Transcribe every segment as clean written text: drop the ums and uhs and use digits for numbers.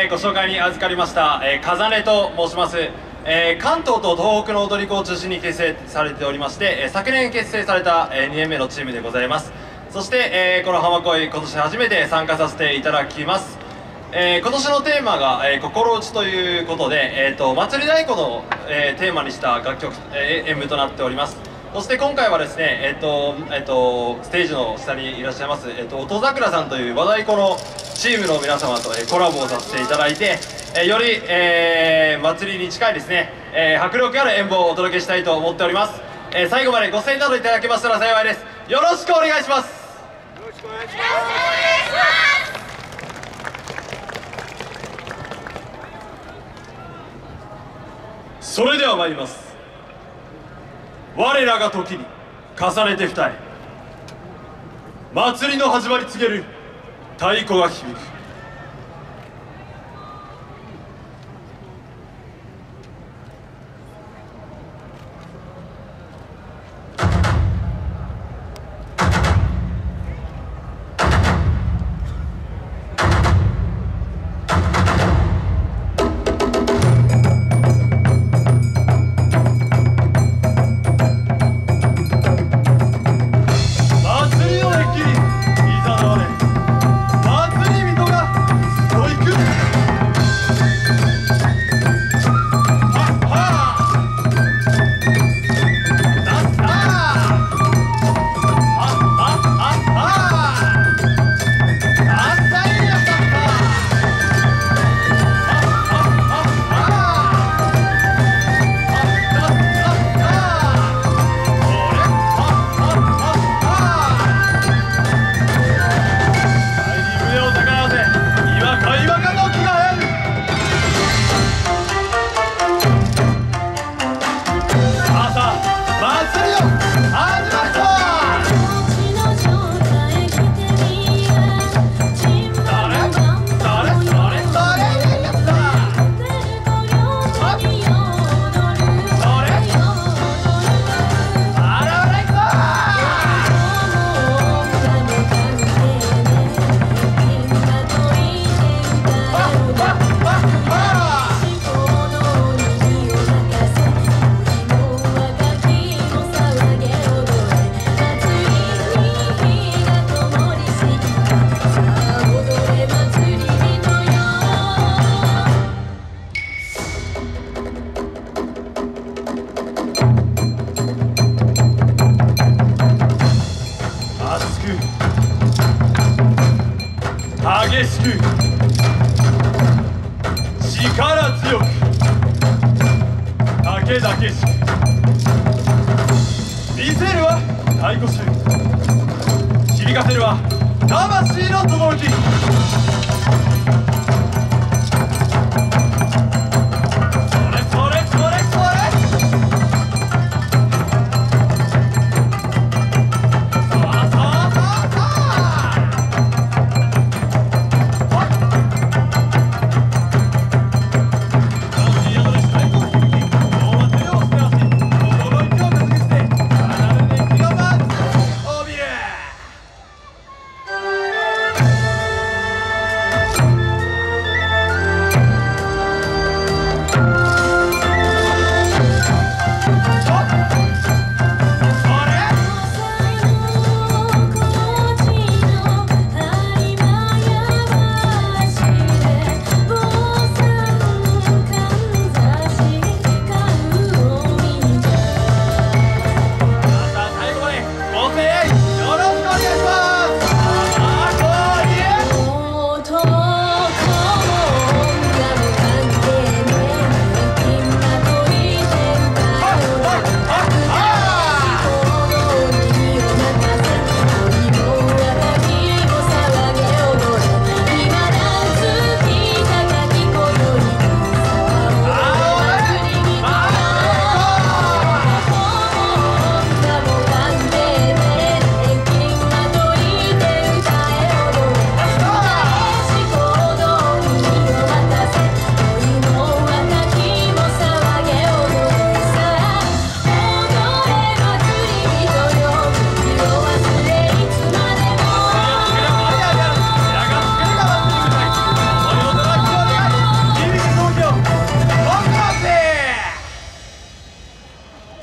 ご紹介に預かりました、風音と申します。関東と東北の踊り子を中心に結成されておりまして、昨年結成された、2年目のチームでございます。そして、この浜恋、今年初めて参加させていただきます。今年のテーマが、心打ちということで、祭り太鼓の、テーマにした楽曲、演舞となっております。そして今回はですね、ステージの下にいらっしゃいます、音桜さんという和太鼓のチームの皆様と、コラボをさせていただいて、より、祭りに近いですね、迫力ある演舞をお届けしたいと思っております。最後までご声援などいただけましたら幸いです。よろしくお願いします。 よろしくお願いします。 それでは参ります。我らが時に重ねて二重、祭りの始まり告げる太鼓が響く。激しく力強くたけだけしく見せるは太鼓集、響かせるは魂の轟き。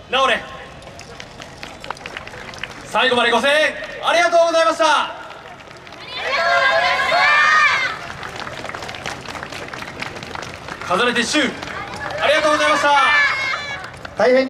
直れ、最後までご声援ありがとうございました。重ねてシュー、ありがとうございました。 大変